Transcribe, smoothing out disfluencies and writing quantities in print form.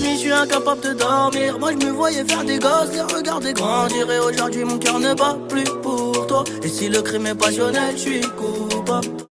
nuit, je suis incapable de dormir. Moi, je me voyais faire des gosses, les regarder grandir. Et aujourd'hui, mon cœur ne bat plus pour toi. Et si le crime est passionnel, je suis coupable.